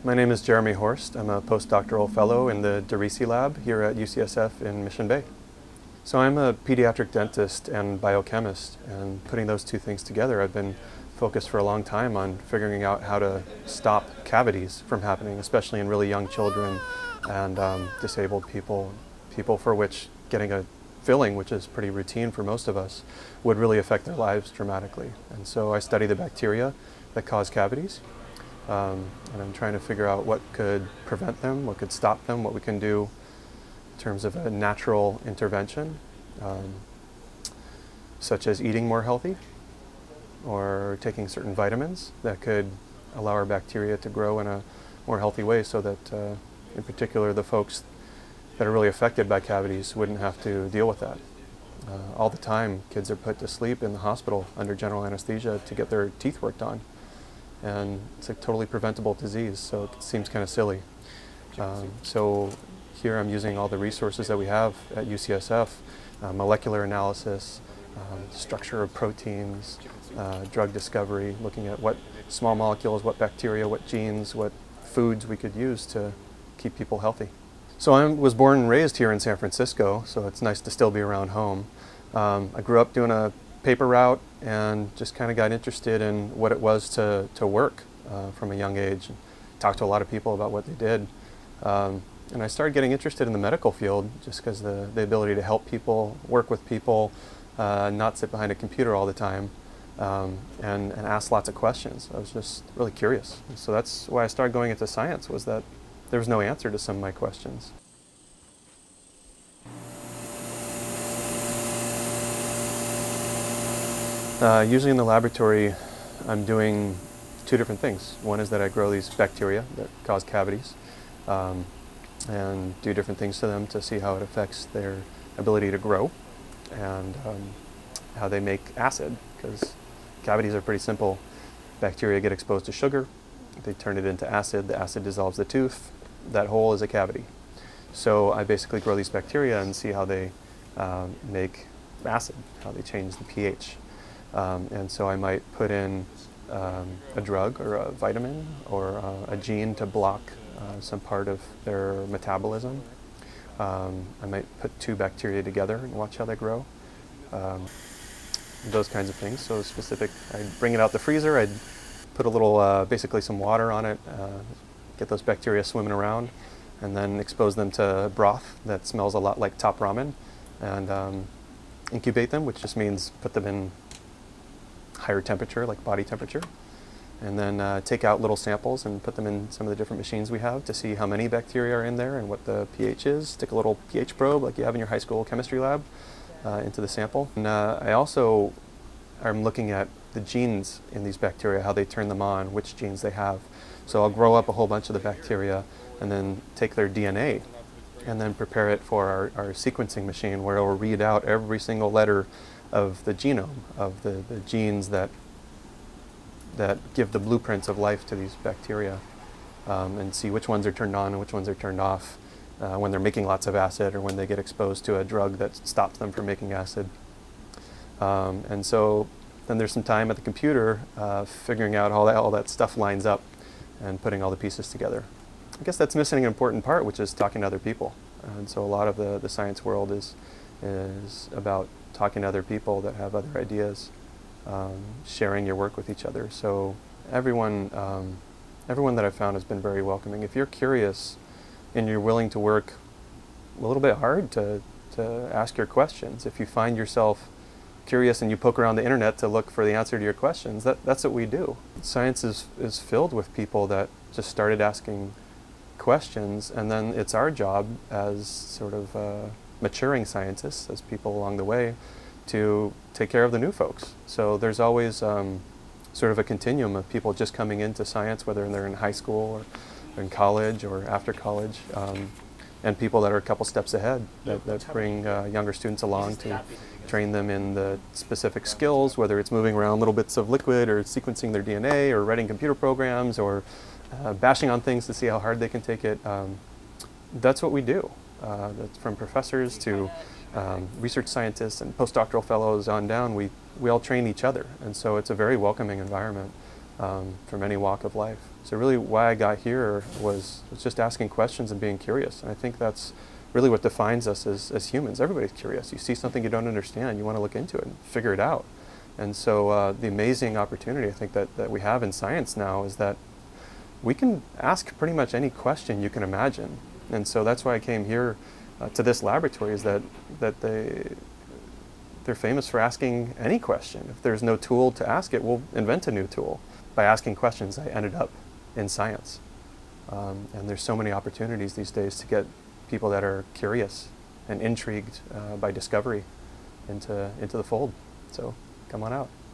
My name is Jeremy Horst. I'm a postdoctoral fellow in the DeRisi lab here at UCSF in Mission Bay. So I'm a pediatric dentist and biochemist, and putting those two things together, I've been focused for a long time on figuring out how to stop cavities from happening, especially in really young children and disabled people, people for which getting a filling, which is pretty routine for most of us, would really affect their lives dramatically. And so I study the bacteria that cause cavities. And I'm trying to figure out what could prevent them, what could stop them, what we can do in terms of a natural intervention, such as eating more healthy or taking certain vitamins that could allow our bacteria to grow in a more healthy way, so that in particular the folks that are really affected by cavities wouldn't have to deal with that. All the time kids are put to sleep in the hospital under general anesthesia to get their teeth worked on. And it's a totally preventable disease, so it seems kind of silly. So here I'm using all the resources that we have at UCSF, molecular analysis, structure of proteins, drug discovery, looking at what small molecules, what bacteria, what genes, what foods we could use to keep people healthy. So I was born and raised here in San Francisco, so it's nice to still be around home. I grew up doing a paper route and just kind of got interested in what it was to work from a young age. Talked to a lot of people about what they did. And I started getting interested in the medical field just because the ability to help people, work with people, not sit behind a computer all the time, and ask lots of questions. I was just really curious. And so that's why I started going into science, was that there was no answer to some of my questions. Usually in the laboratory, I'm doing two different things. One is that I grow these bacteria that cause cavities and do different things to them to see how it affects their ability to grow and how they make acid, because cavities are pretty simple. Bacteria get exposed to sugar, they turn it into acid, the acid dissolves the tooth, that hole is a cavity. So I basically grow these bacteria and see how they make acid, how they change the pH. And so I might put in a drug or a vitamin or a gene to block some part of their metabolism. I might put two bacteria together and watch how they grow. Those kinds of things. So specific, I'd bring it out the freezer, I'd put a little, basically some water on it, get those bacteria swimming around, and then expose them to broth that smells a lot like top ramen, and incubate them, which just means put them in higher temperature, like body temperature, and then take out little samples and put them in some of the different machines we have to see how many bacteria are in there and what the pH is. Stick a little pH probe like you have in your high school chemistry lab into the sample. And I also am looking at the genes in these bacteria, how they turn them on, which genes they have. So I'll grow up a whole bunch of the bacteria and then take their DNA and then prepare it for our sequencing machine, where it will read out every single letter of the genome, of the genes that give the blueprints of life to these bacteria, and see which ones are turned on and which ones are turned off when they're making lots of acid or when they get exposed to a drug that stops them from making acid. And so then there's some time at the computer figuring out how all that stuff lines up and putting all the pieces together. I guess that's missing an important part, which is talking to other people. And so a lot of the science world is about talking to other people that have other ideas, sharing your work with each other. So everyone that I've found has been very welcoming. If you're curious and you're willing to work a little bit hard to ask your questions, if you find yourself curious and you poke around the internet to look for the answer to your questions, that's what we do. Science is filled with people that just started asking questions, and then it's our job as sort of maturing scientists, as people along the way, to take care of the new folks. So there's always sort of a continuum of people just coming into science, whether they're in high school or in college or after college, and people that are a couple steps ahead that bring younger students along to train them in the specific skills, whether it's moving around little bits of liquid or sequencing their DNA or writing computer programs or bashing on things to see how hard they can take it. That's what we do. That's from professors to research scientists and postdoctoral fellows on down. We all train each other, and so it's a very welcoming environment. from any walk of life. So really why I got here was just asking questions and being curious. And I think that's really what defines us as humans. Everybody's curious. You see something you don't understand, you want to look into it and figure it out. And so the amazing opportunity I think that we have in science now is that we can ask pretty much any question you can imagine. And so that's why I came here to this laboratory, is that they're famous for asking any question. If there's no tool to ask it, we'll invent a new tool. By asking questions, I ended up in science. And there's so many opportunities these days to get people that are curious and intrigued by discovery into the fold. So come on out.